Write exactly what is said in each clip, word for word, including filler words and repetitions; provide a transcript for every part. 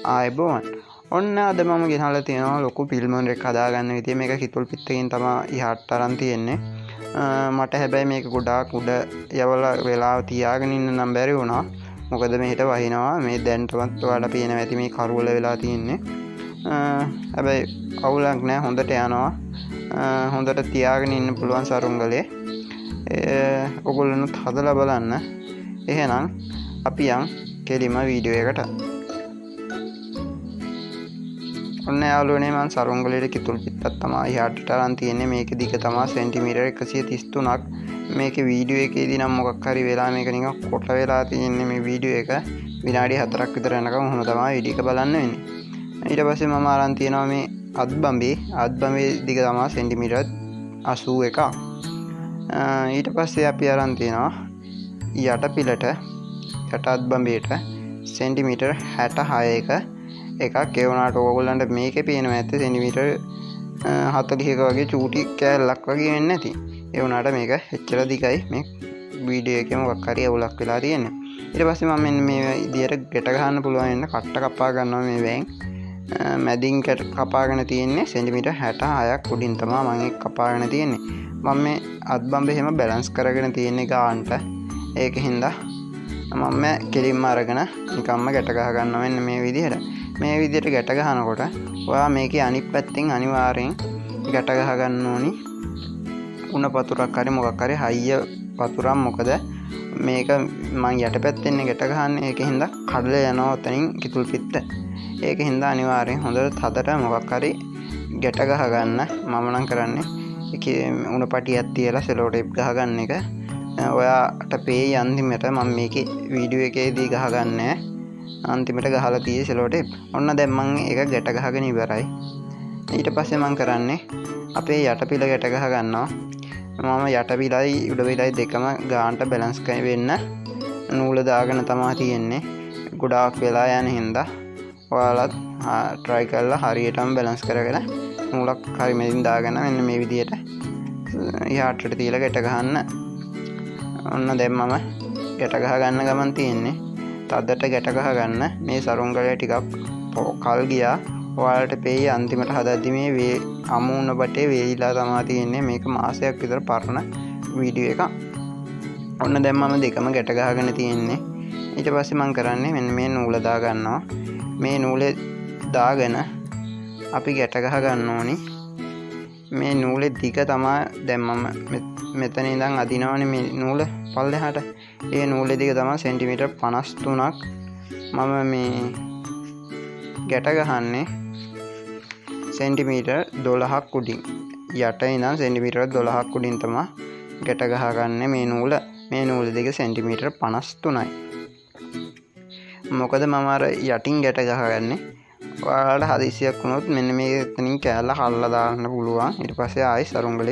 ආයුබෝවන්. ඔන්න අද මම ගෙනල්ලා තියෙනවා ලොකු පිල්මොන් එකක් හදාගන්න විදිය. මේක කිතුල් පිටකින් තමයි ඉහාට අරන් තියෙන්නේ. මට හැබැයි මේක ගොඩාක් උඩ යවලා වෙලාව තියාගෙන ඉන්න නම් බැරි වුණා. මොකද මෙහෙට වහිනවා. මේ දැන්ටවත් ඔයාලා පේනවා ඇති මේ කරවල වෙලා තියෙන්නේ. හැබැයි අවුලක් නැහැ, හොඳට යනවා. හොඳට තියාගෙන ඉන්න පුළුවන් සරුංගලේ. ඔයගොල්ලොනුත් හදලා බලන්න. එහෙනම් අපි යන් කෙලිම වීඩියෝ එකට. ඔන්න යාළුවනේ මම සරුංගලේට කිතුල් පිටක් තමයි ඉහාට අරන් තියෙන්නේ. මේකේ දිග තමයි සෙන්ටිමීටර් එකසිය තිස් තුනක්. මේකේ වීඩියෝ එකේදී නම් මොකක් හරි වෙලා මේක නිකන් කොට වෙලා තියෙන්නේ. මේ වීඩියෝ එක විනාඩි හතරක් විතර යනකම් ඔහොම තමයි වීඩියෝ එක බලන්න වෙන්නේ. ඊට පස්සේ මම අරන් තියෙනවා මේ අත්බම්බේ. අත්බම්බේ දිග තමයි සෙන්ටිමීටර් අසූ එකක්. ඊට පස්සේ අපි අරන් තියෙනවා යටපිලට යට අත්බම්බේට සෙන්ටිමීටර් හැට හයක එකක්. ඒ වුණාට ඕගොල්ලන්ට මේකේ පේනවා ඇත්තේ සෙන්ටිමීටර් හතළිහක වගේ චූටි කෑල්ලක් වගේ වෙන්නේ නැති. ඒ වුණාට මේක එච්චර දිගයි. මේ වීඩියෝ එකේ මොකක් හරි අවුලක් වෙලා තියෙන්නේ. ඊට පස්සේ මම මෙන්න මේ විදියට ගැට ගන්න පුළුවන් වෙන කට්ට කපා ගන්නවා මේ වැයෙන්. මැදින් කපාගෙන තියෙන්නේ සෙන්ටිමීටර් හැට හයක් උඩින් තමයි මම ඒක කපාගෙන තියෙන්නේ. මම මේ අත්බම්බේ හැම බැලන්ස් කරගෙන තියෙන්නේ ගානට. ඒකින්ද මම කෙලින්ම අරගෙන නිකම්ම ගැට ගහ ගන්නවා මෙන්න මේ විදිහට. මේ විදිහට ගැට ගහනකොට ඔයා මේකේ අනිත් පැත්තෙන් අනිවාර්යෙන් ගැට ගහ ගන්න ඕනි. උණ පතුරක් හරි මොකක් හරි හයිය පතුරක්. මොකද මේක මම යට පැත්තෙන් ගැට ගහන්නේ. ඒකින්ද කඩලා යනවා උතනින් කිතුල් පිට. ඒකින්ද අනිවාර්යෙන් හොඳට හදට මොකක් හරි ගැට ගහ ගන්න. මම නම් කරන්නේ ඒකේ උණ පටියක් තියලා සෙලෝ ටේප් ගහ ගන්න එක. ඔයාට පේයි අන්තිමට මම මේකේ වීඩියෝ එකේදී ගහගන්නේ අන්තිමට ගහලා තියෙයි සෙලෝ ටේප්. ඔන්න දැන් මම ඒක ගැට ගහගෙන ඉවරයි. ඊට පස්සේ මම කරන්නේ අපේ යටපිල ගැට ගහ ගන්නවා. මම යටපිලයි උඩ පිලයි දෙකම ගානට බැලන්ස් වෙන්න නූල දාගෙන තමයි තියෙන්නේ. ගොඩාක් වෙලා යන හින්දා ඔයාලත් try කරලා හරියටම බැලන්ස් කරගෙන නූලක් හරි මෙදින් දාගෙන මෙන්න මේ විදියට ඉහාටට තියලා ගැට ගහන්න. ඔන්න දැන් මම ගැට ගහ ගන්න ගමන් තියෙන්නේ. තදට ගැට ගහ ගන්න. මේ සරුංගලය ටිකක් කල් ගියා. ඔයාලට පේයි අන්තිමට හදද්දි මේ වේ අමුණ බටේ වේලිලා තමයි තියෙන්නේ. මේක මාසයක් විතර පරණ වීඩියෝ එකක්. ඔන්න දැන් මම දෙකම ගැට ගහගෙන තියෙන්නේ. ඊට පස්සේ මම කරන්නේ මෙන්න මේ නූල දා ගන්නවා. මේ නූලේ දාගෙන අපි ගැට ගහ ගන්න ඕනි. මේ නූලේ දිග තමයි දැන් මම මෙතන ඉඳන් අදිනවනේ මේ නූල පල්ලෙහාට. ඒ නූලේ දිග තමයි සෙන්ටිමීටර් පනස් තුනක්. මම මේ ගැට ගහන්නේ සෙන්ටිමීටර් දොළහක් උඩින්. යට ඉඳන් සෙන්ටිමීටර් දොළහක් උඩින් තමයි ගැට ගහගන්නේ මේ නූල. මේ නූලේ දිග සෙන්ටිමීටර් පනස් තුනයි. මොකද මම අර යටින් ගැට ගහගන්නේ. ඔයාලට හදිසියක් වුණොත් මෙන්න මේ එතනින් කෑල්ල හල්ලා දාන්න පුළුවන්. ඊට පස්සේ ආයි සරුංගලේ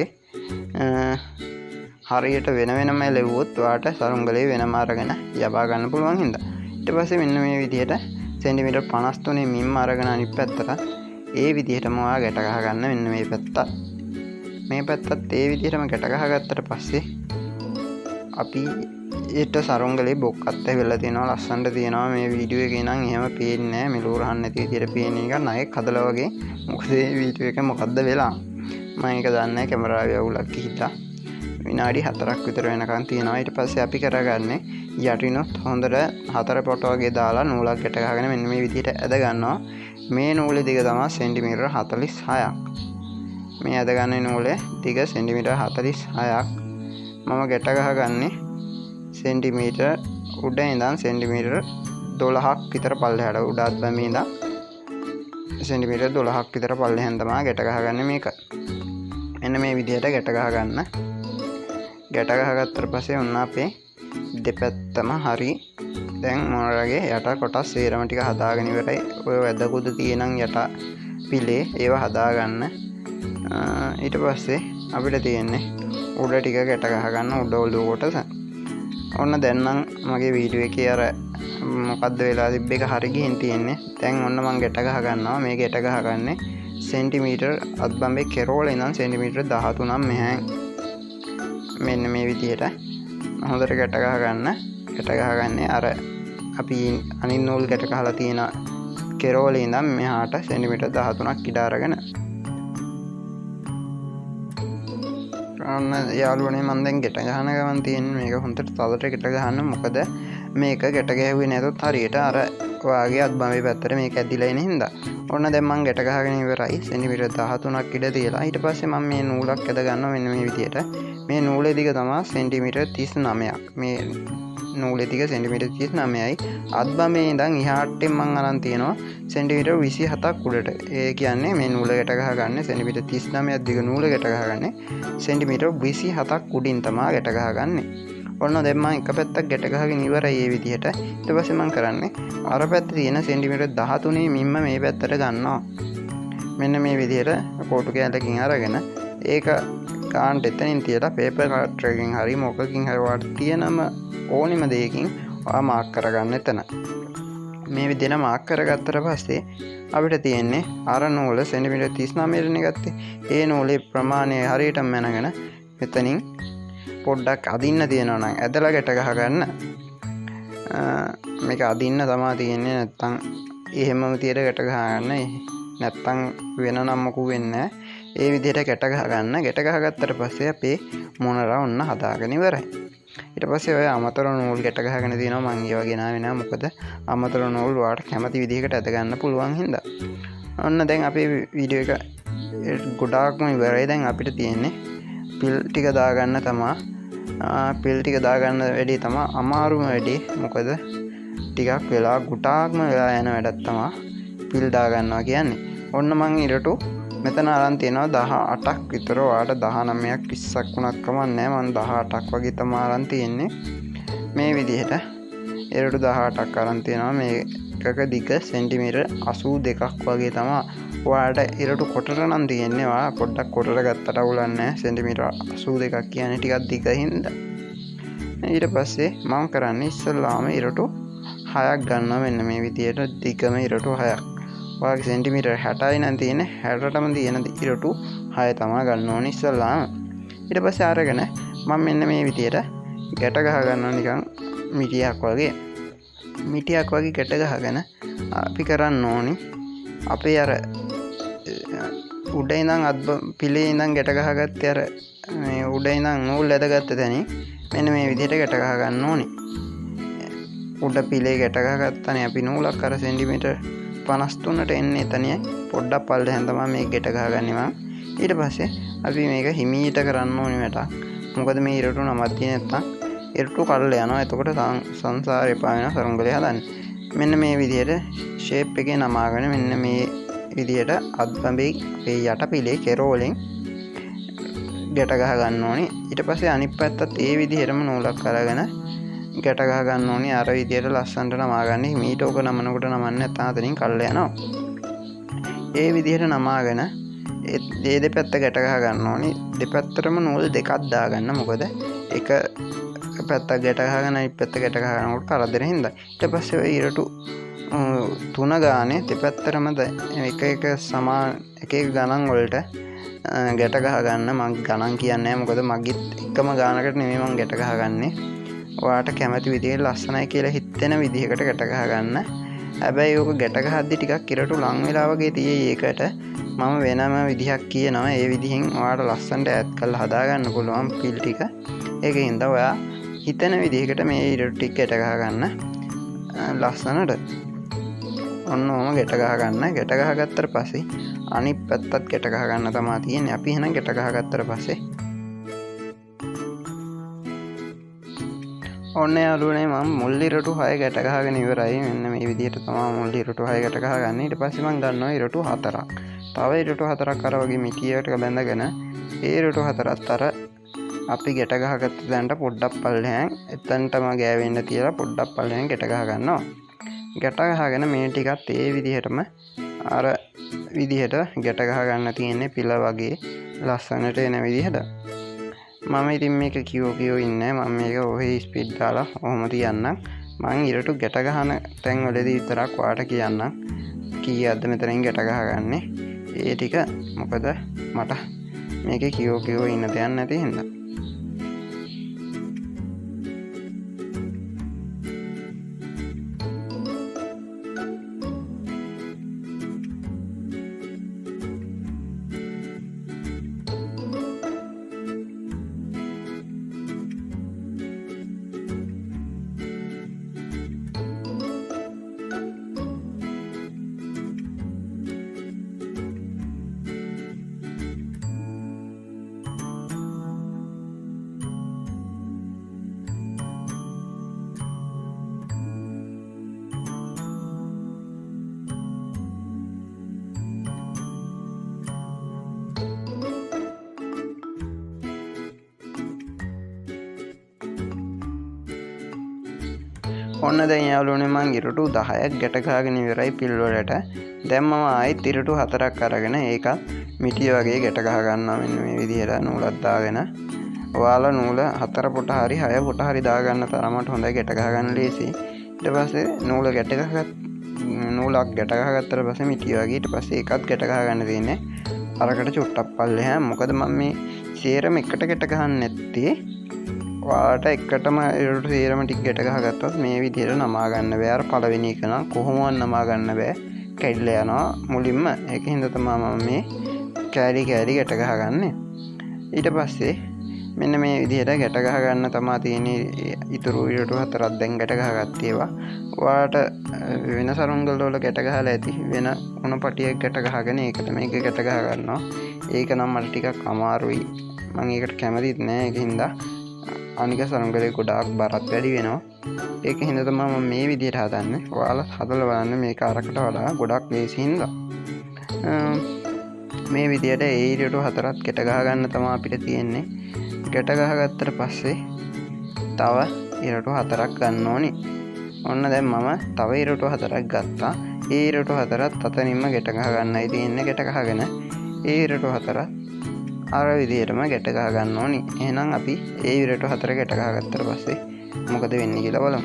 හරියට වෙන වෙනම ලැබුවොත් ඔයාලට සරුංගලේ වෙනම අරගෙන යබා ගන්න පුළුවන් හින්දා. ඊට පස්සේ මෙන්න මේ විදිහට සෙන්ටිමීටර් පනස් තුනේ මිම්ම අරගෙන අනිත් පැත්තට ඒ විදිහටම ඔයා ගැට ගහ ගන්න. මෙන්න මේ පැත්ත. මේ පැත්තත් ඒ විදිහටම ගැට ගහගත්තට පස්සේ අපි ඒට සරුංගලේ බොක්කත් ඇවිල්ලා තියෙනවා. ලස්සනට තියෙනවා. මේ වීඩියෝ එකේ නම් එහෙම පේන්නේ නැහැ. මෙලෝ රහන් නැති විදිහට පේන එක නයෙක් හදලා වගේ. මොකද මේ වීඩියෝ එක මොකද්ද වෙලා? මම ඒක දන්නේ නැහැ. කැමරාවේ අවුලක් ගිහිල්ලා විනාඩි හතරක් විතර වෙනකන් තියෙනවා. ඊට පස්සේ අපි කරගන්නේ යටිනොත් හොඳට හතර පොට වගේ දාලා නූලක් ගැට ගහගෙන මෙන්න මේ විදිහට ඇද ගන්නවා. මේ නූලේ දිග තමයි සෙන්ටිමීටර් හතළිස් හයක්. මේ ඇද ගන්න නූලේ දිග සෙන්ටිමීටර් හතළිස් හයක්. මම ගැට ගහගන්නේ සෙන්ටිමීටර් උඩ ඉඳන් සෙන්ටිමීටර් දොළහක් විතර පල්ලෙහාට. උඩ අත්බැමේ ඉඳන් සෙන්ටිමීටර් දොළහක් විතර පල්ලෙහෙන් තමයි ගැට ගහගන්නේ මේක. මෙන්න මේ විදිහට ගැට ගහගන්න. ගැට ගහගත්තට පස්සේ ඔන්න අපේ දෙපැත්තම හරි. දැන් මොනරගේ යට කොටස් සේරම ටික හදාගෙන ඉවරයි. ඔය වැදකුද තියෙනන් යට පිලේ ඒව හදාගන්න. ඊට පස්සේ අපිට තියෙන්නේ උඩ ටික ගැට ගහගන්න. උඩ ඔළුව කොටස. ඔන්න දැන් නම් මගේ වීඩියෝ එකේ අර මොකද්ද වෙලා තිබ්බ එක හරි ගිහින් තියෙන්නේ. දැන් ඔන්න මම ගැට ගහ ගන්නවා. මේ ගැට ගහගන්නේ සෙන්ටිමීටර් අත්බම්බේ කෙරෝල ඉඳන් සෙන්ටිමීටර් දහතුනක් මෙහෙන් මෙන්න මේ විදිහට හොඳට ගැට ගහ ගන්න. ගැට ගහගන්නේ අර අපි අනිත් නූල් ගැට ගහලා තියෙන කෙරවල ඉඳන් මෙහාට සෙන්ටිමීටර් දහතුනක් ඉඩ අරගෙන ඔන්න යාළුවනේ මම දැන් ගෙට ගහන ගමන් තියෙන්නේ මේක හොඳට තදට ගෙට ගහන්න. මොකද මේක ගෙට ගැහුවේ නැතොත් හරියට අර ඔයාගේ අත්බමේ පැත්තට මේක ඇදිලා එන හින්දා. ඔන්න දැන් මම ගෙට ගහගෙන ඉවරයි. සෙන්ටිමීටර් දහතුනක් ඉඩ තියලා ඊට පස්සේ මම මේ නූලක් ඇද ගන්නවා මෙන්න මේ විදියට. මේ නූලේ දිග තමයි සෙන්ටිමීටර් තිස් නවයක්. මේ නූලේ දිග සෙන්ටිමීටර් තිස් නවයයි. අත්බමේ ඉඳන් එහාට මම අරන් තියනවා සෙන්ටිමීටර් විසි හතක් උඩට. ඒ කියන්නේ මේ නූල ගැට ගහගන්නේ සෙන්ටිමීටර් තිස් නවයක් දිග නූල ගැට ගහගන්නේ සෙන්ටිමීටර් විසි හතක් උඩින් තමයි ගැට ගහගන්නේ. ඔන්න දැන් මම එක පැත්තක් ගැට ගහගෙන ඉවරයි මේ විදිහට. ඊට පස්සේ මම කරන්නේ අර පැත්තේ තියෙන සෙන්ටිමීටර් දහතුනේ මිම්ම මේ පැත්තට ගන්නවා. මෙන්න මේ විදිහට කෝටු කෑල්ලකින් අරගෙන ඒක කාන්ට එතනින් තියලා පේපර් කටර් එකකින් හරි මොකකින් හරි වාට තියෙනම ඕනිම දෙයකින් ඔයා මාක් කරගන්න එතන. මේ විදිහට මාක් කරගත්තට පස්සේ අපිට තියෙන්නේ අර නූල සෙන්ටිමීටර් තිස් නවයටනේ ගත්තේ. ඒ නූලේ ප්‍රමාණය හරියටම මැනගෙන මෙතනින් පොඩ්ඩක් අදින්න තියෙනවා නම් ඇදලා ගැට ගහගන්න. මේක අදින්න තමයි තියෙන්නේ. නැත්තම් එහෙමම තියලා ගැට ගහගන්න. නැත්තම් වෙන නම් මොකු වෙන්නේ නැහැ. ඒ විදිහට ගැට ගහගන්න. ගැට ගහගත්තට පස්සේ අපේ මොනර ඔන්න හදාගෙන ඉවරයි. ඊට පස්සේ ඔය අමතර නූල් ගැට ගහගෙන තියෙනවා. මම ඒවා ගෙනාවේ නෑ. මොකද අමතර නූල් ඔයාලට කැමති විදිහකට ඇද ගන්න පුළුවන් හින්දා. ඔන්න දැන් අපේ වීඩියෝ එක ගොඩාක්ම ඉවරයි. දැන් අපිට තියෙන්නේ පිල් ටික දාගන්න තමා. පිල් ටික දාගන්න වැඩි තමා අමාරුම වැඩි. මොකද ටිකක් වෙලා ගොඩාක්ම වෙලා යන වැඩක් තමා පිල් දාගන්නවා කියන්නේ. ඔන්න මං ඉරටු මෙතන අරන් තියෙනවා දහ අටක් විතර. ඔයාලට දහනවයක් විස්සක් වුණත් කමක් නැහැ. මං දහ අටක් වගේ තමයි අරන් තියෙන්නේ. මේ විදිහට ඉරටු දහ අටක් අරන් තියෙනවා. මේකක දිග සෙන්ටිමීටර් අසූ දෙකක් වගේ තමයි. ඔයාලට ඉරටු කොටර නම් තියෙන්නේ. ඔයා පොඩ්ඩක් කොටර ගත්තට අවුලක් නැහැ. සෙන්ටිමීටර් අසූ දෙකක් කියන්නේ ටිකක් දිග හින්දා. ඊට පස්සේ මම කරන්නේ ඉස්සෙල්ලාම ඉරටු හයක් ගන්නවා. මෙන්න මේ විදිහට දිගම ඉරටු හයක්. ඔයාගේ සෙන්ටිමීටර් හැටයි නම් තියෙන්නේ. හැටටම තියෙන ඉරටු හය තමයි ගන්න ඕනේ ඉස්සෙල්ලාම. ඊට පස්සේ අරගෙන මම මෙන්න මේ විදිහට ගැට ගහ ගන්නවා නිකන් මිටියක් වගේ. මිටියක් වගේ ගැට ගහගෙන අපි කරන්න ඕනි අපේ අර උඩ ඉඳන් අත් පිලේ ඉඳන් ගැට ගහගත්තේ අර මේ උඩ ඉඳන් නූල් ඇදගත්ත තැනින් මෙන්න මේ විදිහට ගැට ගහ ගන්න ඕනි. උඩ පිලේ ගැට ගහගත්තනේ අපි නූලක් අර සෙන්ටිමීටර් පනස් තුනට එන්නේ එතනිය පොඩ්ඩක් පල්ලෙහෙන් තමයි මේක ගැට ගහගන්නේ මම. ඊට පස්සේ අපි මේක හිමීට කරන්න ඕනි වැටක්. මොකද මේ ඉරටු නමක් තියෙන නැත්තම් ඉරටු කල්ල යනවා. එතකොට සංසාරේ එපා වෙනවා සරුංගලේ හදන්න. මෙන්න මේ විදිහට ෂේප් එකේ නමාගෙන මෙන්න මේ විදිහට අත්බඹේ අපේ යට පිලේ කෙරෝලෙන් ගැට ගහ ගන්න ඕනි. ඊට පස්සේ අනිත් පැත්තත් ඒ විදිහටම නූලක් අරගෙන ගැට ගහ ගන්න ඕනි. අර විදිහට ලස්සනට නමාගන්න. මීට ඕක නමනකොට නමන්නේ නැත්නම් අතනින් කල්ල යනවා. ඒ විදිහට නමාගෙන ඒ දෙපැත්ත ගැට ගහ ගන්න ඕනි. දෙපැත්තටම නූල් දෙකක් දාගන්න. මොකද එක පැත්තක් ගැට ගහගෙන අනිත් පැත්ත ගැට ගහනකොට කරදර හින්දා. ඊට පස්සේ ඔය ඉරටු තුන ගානේ දෙපැත්තටම එක එක සමාන එක එක ගණන් වලට ගැට ගහ ගන්න. මම ගණන් කියන්නේ නැහැ. මොකද මගිත් එකම ගානකට නෙමෙයි මම ගැට ගහගන්නේ. ඔයාට කැමති විදිහට ලස්සනයි කියලා හිතෙන විදිහකට ගැට ගහ ගන්න. හැබැයි ඕක ගැට ගහද්දි ටිකක් ඉරටු ලං වෙලා වගේ තියෙයි. ඒකට මම වෙනම විදිහක් කියනවා. ඒ විදිහෙන් ඔයාට ලස්සනට ඈඩ් කරලා හදා ගන්න පුළුවන් පිල් ටික. ඒකින්ද ඔයා හිතන විදිහකට මේ ඉරටු ටික ගැට ගහ ගන්න ලස්සනට. ඔන්න ඔහම ගැට ගහ ගන්න. ගැට ගහගත්තට පස්සේ අනිත් පැත්තත් ගැට ගහ ගන්න තමයි තියෙන්නේ. අපි එහෙනම් ගැට ගහගත්තට පස්සේ ඔන්න යාළුවනේ මම මුල් ඉරටු හය ගැට ගහගෙන ඉවරයි. මෙන්න මේ විදිහට තමයි මුල් ඉරටු හය ගැට ගහගන්නේ. ඊට පස්සේ මම ගන්නවා ඉරටු හතරක්. තව ඉරටු හතරක් අර වගේ මිටියට බැඳගෙන ඒ ඉරටු හතරත් අර අපි ගැට ගහගත්ත තැනට පොඩ්ඩක් පල්ලෙහාන් එතනටම ගෑවෙන්න තියලා පොඩ්ඩක් පල්ලෙහාන් ගැට ගහ ගන්නවා. ගැට ගහගෙන මේ ටිකත් ඒ විදිහටම අර විදිහට ගැට ගහ ගන්න තියෙන්නේ පිළ වගේ ලස්සනට එන විදිහට. මම ඉතින් මේක කියෝ කියෝ ඉන්නේ. මම මේක ඔහේ ස්පීඩ් දාලා ඔහොම තියන්නම්. මම ඉරටු ගැට ගහන තැන් වලදී විතරක් වාට කියන්නම් කීයක්ද මෙතනින් ගැට ගහගන්නේ ඒ ටික. මොකද මට මේකේ කියෝ කියෝ ඉන්න දෙයක් නැති හින්දා. ඔන්න දැන් යාළුවනේ මං ඉරටු දහයක් ගැට ගහගෙන ඉවරයි පිල් වලට. දැන් මම ආයෙත් ඉරටු හතරක් අරගෙන ඒකත් මිටිය වගේ ගැට ගහ ගන්නවා මෙන්න මේ විදිහට නූලක් දාගෙන. ඔයාලා නූල හතර පුට හරි හය පුට හරි දාගන්න තරමට හොඳයි ගැට ගහ ගන්න ලේසි. ඊට පස්සේ නූල ගැට ගහගත් නූලක් ගැට ගහගත්තට පස්සේ මිටිය වගේ ඊට පස්සේ ඒකත් ගැට ගහ ගන්න තියෙන්නේ. අරකට චුට්ටක් පල්ලෙහා. මොකද මම මේ සේරම එකට ගැට ගහන්නේ නැත්තේ ඔයාලට එකටම ඉරටු සේරම ටික ගැට ගහගත්තොත් මේ විදිහට නමා ගන්න බෑ. අර පළවෙනි එක නම් කොහොමවත් නමා ගන්න බෑ. කැඩිලා යනවා මුලින්ම. ඒක හින්දා තමයි මම මේ කෑලි කෑලි ගැට ගහගන්නේ. ඊට පස්සේ මෙන්න මේ විදිහට ගැට ගහ ගන්න තමයි තියෙන්නේ. ඉතුරු ඉරටු හතරක් දැන් ගැට ගහගත්තේ ඒවා. ඔයාලට වෙන සරුංගල් වල ගැට ගහලා ඇති වෙන උණ පටියක් ගැට ගහගෙන ඒකට මේක ගැට ගහ ගන්නවා. ඒක නම් මට ටිකක් අමාරුයි. මම ඒකට කැමතිත් නෑ. ඒක හින්දා අනික සරුංගලේ ගොඩාක් බරත් වැඩි වෙනවා. ඒක හින්දා තමයි මම මේ විදිහට හදන්නේ. ඔයාලා හදලා බලන්න මේක අරකට වඩා ගොඩක් ලේසි හින්දා. මේ විදිහට ඒ ඉරටු හතරක් ගැට ගහ ගන්න තමයි අපිට තියෙන්නේ. ගැට ගහගත්තට පස්සේ තව ඉරටු හතරක් ගන්න ඕනි. ඔන්න දැන් මම තව ඉරටු හතරක් ගත්තා. ඒ ඉරටු හතරත් අතනින්ම ගැට ගහ ගන්නයි තියෙන්නේ. ගැට ගහගෙන ඒ ඉරටු හතරත් අර විදිහටම ගැට ගහ ගන්න ඕනි. එහෙනම් අපි ඒ ඉරටු හතර ගැට ගහගත්තට පස්සේ මොකද වෙන්නේ කියලා බලමු.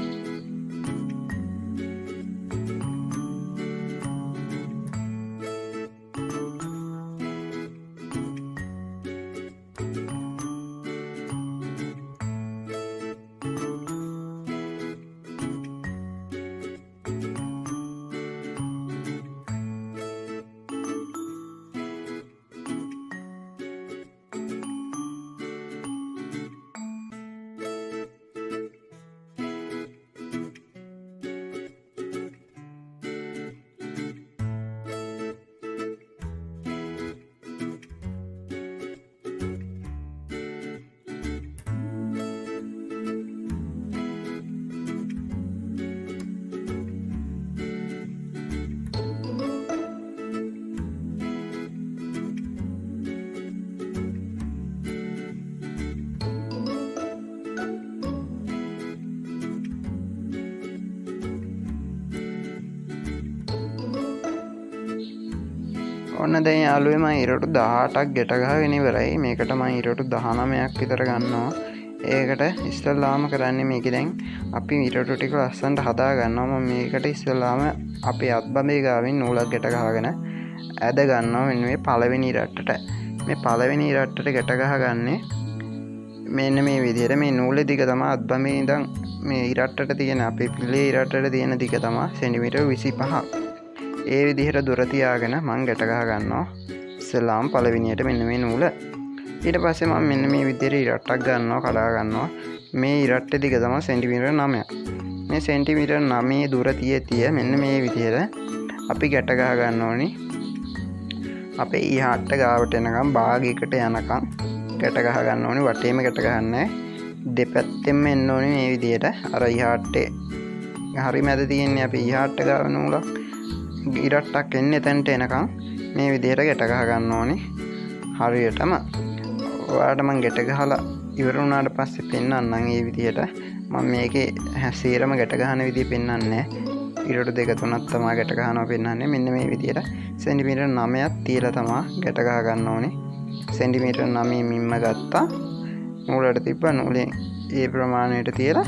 ඔන්න දැන් යාළුවෝ මම ඉරටු දහඅටක් ගැට ගහගෙන ඉවරයි. මේකට මම ඉරටු දහනවයක් විතර ගන්නවා. ඒකට ඉස්සෙල්ලාම කරන්නේ මේක දැන් අපි ඉරටු ටික ලස්සනට හදා ගන්නවා. මම මේකට ඉස්සෙල්ලාම අපේ අත්බඹේ ගාවින් නූලක් ගැට ගහගෙන ඇද ගන්නවා මෙන්න මේ පළවෙනි ඉරට්ටට. මේ පළවෙනි ඉරට්ටට ගැට ගහගන්නේ මෙන්න මේ විදිහට. මේ නූලේ දිග තමයි අත්බඹේ ඉඳන් මේ ඉරට්ටට තියෙන අපේ පිළේ ඉරට්ටට තියෙන දිග තමයි සෙන්ටිමීටර් විසිපහක්. ඒ විදිහට දුර තියාගෙන මම ගැට ගහ ගන්නවා. ඉස්සෙල්ලාම පළවෙනියට මෙන්න මේ නූල. ඊට පස්සේ මම මෙන්න මේ විදිහට ඉරට්ටක් ගන්නවා, කඩා ගන්නවා. මේ ඉරට්ටේ දිග තමයි සෙන්ටිමීටර් නවයක්. මේ සෙන්ටිමීටර් නවයේ දුර තිය තිය මෙන්න මේ විදිහට අපි ගැට ගහ ගන්න ඕනි. අපේ ඊහාට ගාවට එනකම් භාගයකට යනකම් ගැට ගහ ගන්න ඕනි. වටේම ගැට ගහන්නේ. දෙපැත්තෙම එන්න ඕනි මේ විදිහට. අර ඊහාටේ හරි මැද තියෙන්නේ අපි ඊහාට ගාව නූලක්. ඉරට්ටක් එන්නේ එතනට එනකම් මේ විදිහට ගැට ගහ ගන්න ඕනි. හරියටම ඔයාලට මම ගැට ගහලා ඉවර වුණාට පස්සේ පෙන්නන්නම් මේ විදිහට. මම මේකේ හැසීරම ගැට ගහන විදිහ පෙන්නන්නේ. ඉරටු දෙක තුනක් තමයි ගැට ගහනවා පෙන්නන්නේ. මෙන්න මේ විදිහට සෙන්ටිමීටර් නවයක් තියලා තමයි ගැට ගහ ගන්න ඕනේ. සෙන්ටිමීටර් නවය මිම්ම ගත්තා. නූලට තිබ්බ නූලෙන් ඒ ප්‍රමාණයට තියලා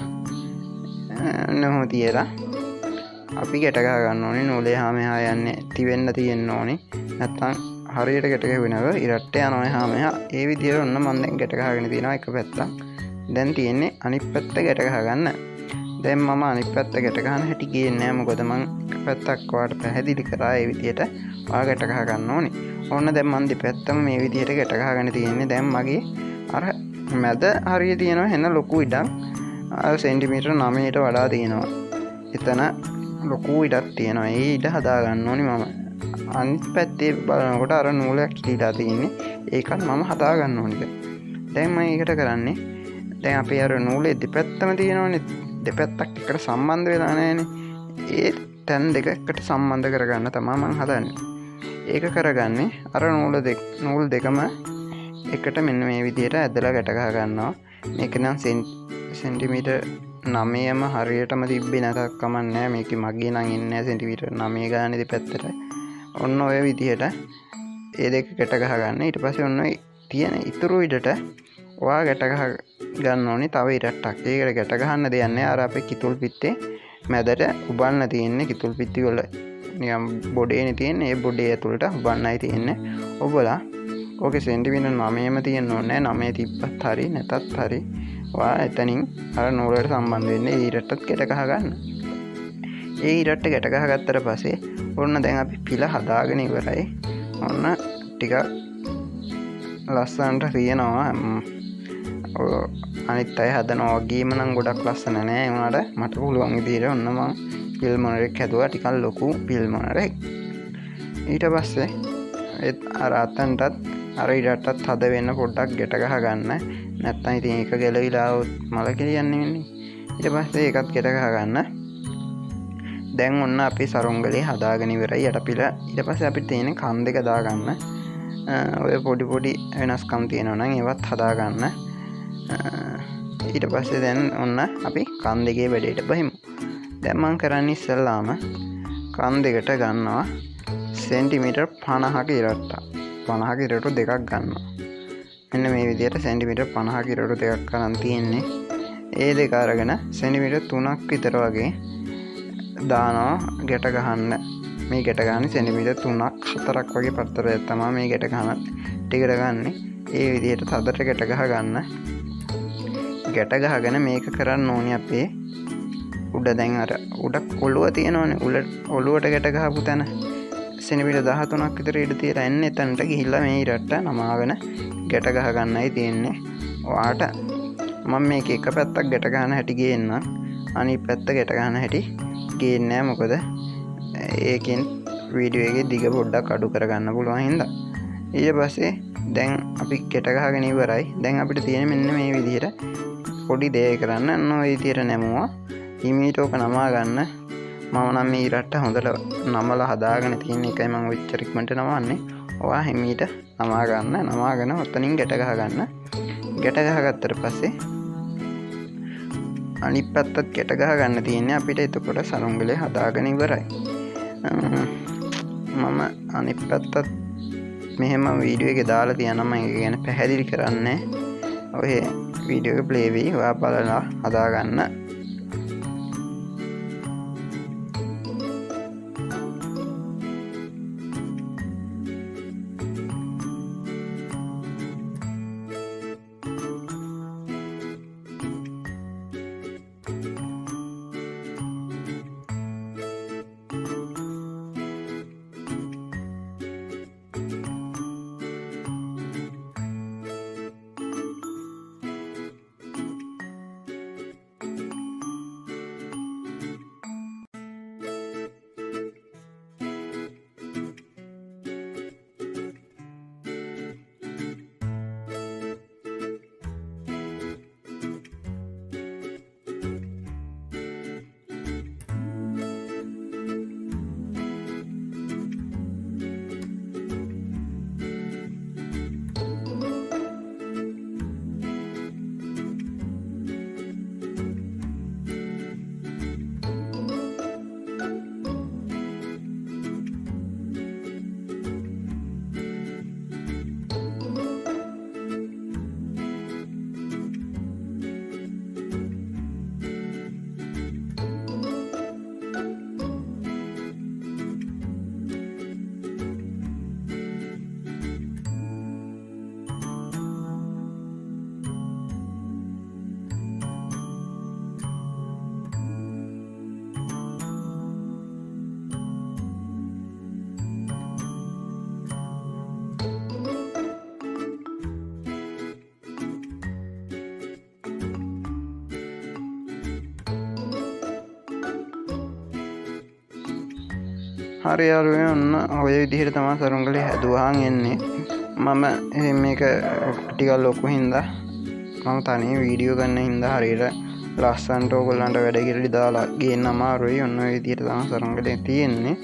නෝ තියලා අපි ගැට ගහ ගන්න ඕනේ. නූලේ හා මෙහා යන්නේ තිවෙන්න තියෙන්න ඕනේ. නැත්තම් හරියට ගැට ගැහුවෙනව ඉරට්ට යනවා එහා මෙහා. ඒ විදිහට ඔන්න මම දැන් ගැට ගහගෙන තියෙනවා එක පැත්තක්. දැන් තියෙන්නේ අනිත් පැත්ත ගැට ගහ ගන්න. දැන් මම අනිත් පැත්ත ගැට ගන්න හැටි කියන්නේ නැහැ. මොකද මම එක පැත්තක් ඔයාලට පැහැදිලි කරා. ඒ විදිහට ඔයා ගැට ගහ ගන්න ඕනේ. ඔන්න දැන් මම දෙපැත්තම මේ විදිහට ගැට ගහගෙන තියෙන්නේ. දැන් මගේ අර මැද හරිය තියෙනවා එන ලොකු ඉඩක් අර සෙන්ටිමීටර් නවයට වඩා තියෙනවා. එතන ලොකු ඉඩක් තියෙනවා. ඒ ඉඩ හදා ගන්න ඕනේ මම. අනිත් පැත්තේ බලනකොට අර නූලක් කිලිලා තියෙන්නේ. ඒකත් මම හදා ගන්න ඕනේ. දැන් මම ඒකට කරන්නේ දැන් අපේ අර නූලේ දෙපැත්තම තියෙනවනේ. දෙපැත්තක් එකට සම්බන්ධ වෙලා නැහැනේ. ඒ තැන් දෙක එකට සම්බන්ධ කරගන්න තමයි මම හදන්නේ. ඒක කරගන්නේ අර නූල දෙක නූල් දෙකම එකට මෙන්න මේ විදිහට ඇදලා ගැට ගහ ගන්නවා. මේක නම් සෙන්ටිමීටර් නවයම හරියටම තිබ්බේ නැතත් කමක් නැහැ. මේකේ මගේ නම් ඉන්නේ සෙන්ටිමීටර් නවය ගානේ දෙපැත්තට. ඔන්න ඔය විදිහට ඒ දෙක ගැට ගහ ගන්න. ඊට පස්සේ ඔන්න තියෙන ඉතුරු ඉඩට ඔයා ගැට ගහ ගන්න ඕනේ තව ඉරට්ටක්. ඒකට ගැට ගහන්න දෙයක් නැහැ. අර අපේ කිතුල් පිටේ මැදට උබන්න තියෙන්නේ කිතුල් පිටි වල නිකම් බොඩේනේ තියෙන්නේ. ඒ බොඩේ ඇතුළට උබන්නයි තියෙන්නේ. ඔබලා ඕකේ සෙන්ටිමීටර් නවයම තියෙන්න ඕනේ. නවය තිබ්බත් හරි නැතත් හරි. ඔයා එතනින් අර නූලට සම්බන්ධ වෙන්නේ ඊරට්ටත් ගැට ගහ ගන්න. ඒ ඊරට්ට ගැට ගහ ගත්තට පස්සේ ඔන්න දැන් අපි පිළ හදාගෙන ඉවරයි. ඔන්න ටිකක් ලස්සනට රියනවා. අනිත් අය හදනවා වගේම නම් ගොඩක් ලස්සන නෑ. උනාට මට පුළුවන් විදිහට ඔන්න මම පිල් මොනරෙක් හැදුවා. ටිකක් ලොකු පිල් මොනරෙක්. ඊට පස්සේ ඒත් අර අතන්ටත් අර ඊටටත් හද වෙන්න පොඩ්ඩක් ගැට ගහ ගන්න. නැත්තම් ඉතින් ඒක ගැලවිලා આવොත් මල කෙලියන්නේ වෙන්නේ. ඊට පස්සේ ඒකත් ගැට ගහ ගන්න. දැන් ඔන්න අපි සරුංගලේ හදාගෙන ඉවරයි යටපිල. ඊට පස්සේ අපිට තියෙන කන් දෙක දාගන්න. ඔය පොඩි පොඩි වෙනස්කම් තියෙනවා නම් ඒවත් හදාගන්න. ඊට පස්සේ දැන් ඔන්න අපි කන් දෙකේ වැඩේට බහිමු. දැන් මම කරන්නේ ඉස්සෙල්ලාම කන් දෙකට ගන්නවා සෙන්ටිමීටර් පනහක ඉරට්ටක්. පනහක ඉරටු දෙකක් ගන්නවා. මෙන්න මේ විදිහට සෙන්ටිමීටර් පනහක ඉරටු දෙකක් කරන් තියෙන්නේ. ඒ දෙක අරගෙන සෙන්ටිමීටර් තුනක් විතර වගේ දානවා ගැට ගහන්න. මේ ගැට ගහන්නේ සෙන්ටිමීටර් තුනක් හතරක් වගේ පතරයක් තමයි මේ ගැට ගහන ටිකට ගන්නෙ. ඒ විදිහට තදට ගැට ගහ ගන්න. ගැට ගහගෙන මේක කරන්න ඕනේ අපේ උඩ දැන් අර උඩ ඔළුව තියෙනවනේ. උඩ ඔළුවට ගැට ගහපු තැන සෙන්ටිමීටර් දහතුනක් විතර ඉඩ තියලා එන්නේ. එතනට ගිහිල්ලා මේ ඉරට්ට නමාගෙන ගැට ගහ ගන්නයි තියෙන්නේ. ඔයාට මම මේක එක පැත්තක් ගැට ගන්න හැටි ගේන්නම්. අනිත් පැත්ත ගැට ගන්න හැටි ගේන්නේ නැහැ. මොකද ඒකෙන් වීඩියෝ එකේ දිග පොඩ්ඩක් අඩු කරගන්න පුළුවන් හින්දා. ඊට පස්සේ දැන් අපි ගැට ගහගෙන ඉවරයි. දැන් අපිට තියෙන්නේ මෙන්න මේ විදිහට පොඩි දෙයක් කරන්න. අන්න ඔය විදිහට නැමුවා. හිමීට ඕක නමා ගන්න. මම නම් මේ ඉරට්ට හොඳට නමලා හදාගෙන තියෙන එකයි මම ඔච්චර ඉක්මනට නමන්නේ. ඔයා හිමීට නමා ගන්න. නමාගෙන ඔතනින් ගැට ගහ ගන්න. ගැට ගහගත්තට පස්සේ අනිත් පැත්තත් ගැට ගහ ගන්න තියෙන්නේ. අපිට එතකොට සරුංගලේ හදාගෙන ඉවරයි. මම අනිත් පැත්තත් මෙහෙම වීඩියෝ එකේ දාලා තියනවා. මම ඒක ගැන පැහැදිලි කරන්නේ. ඔය වීඩියෝ එක ප්ලේ වෙයි. ඔයා බලලා හදා ගන්න. හරි යාළුවෝ ඔන්න ඔය විදිහට තමයි සරුංගලේ හැදුවාන් එන්නේ. මම මේක ටිකක් ලොකු හින්දා මම තනියම වීඩියෝ ගන්න හින්දා හරියට ලස්සනට ඕගොල්ලන්ට වැඩ කිරලි දාලා ගේන්න අමාරුයි. ඔන්න ඔය විදිහට තමයි සරුංගලේ තියෙන්නේ.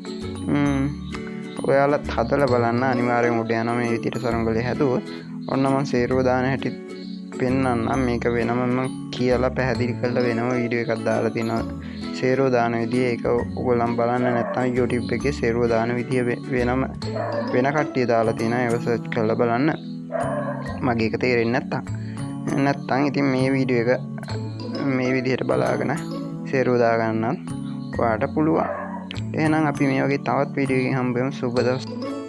ම්ම් ඔයාලත් හදලා බලන්න අනිවාර්යෙන් උඩ යනවා මේ විදිහට සරුංගලේ හැදුවොත්. ඔන්න මම සේරුව දාන හැටි පෙන්නන්නම්. මේක වෙනම කියලා පැහැදිලි කරලා වෙනම වීඩියෝ එකක් දාලා තිනවා සේරුව දාන විදිය. ඒක ඔයගොල්ලන් බලන්න නැත්නම් YouTube එකේ සේරුව දාන විදිය වෙනම වෙන කට්ටිය දාලා තිනවා. ඒක සර්ච් කරලා බලන්න මගේ එක තේරෙන්නේ නැත්නම් නැත්නම් ඉතින් මේ වීඩියෝ එක මේ විදිහට බලාගෙන සේරුව දාගන්න ඔයාලට පුළුවන්. එහෙනම් අපි මේ වගේ තවත් වීඩියෝ එකකින් හම්බ වෙමු. සුබ දවස්.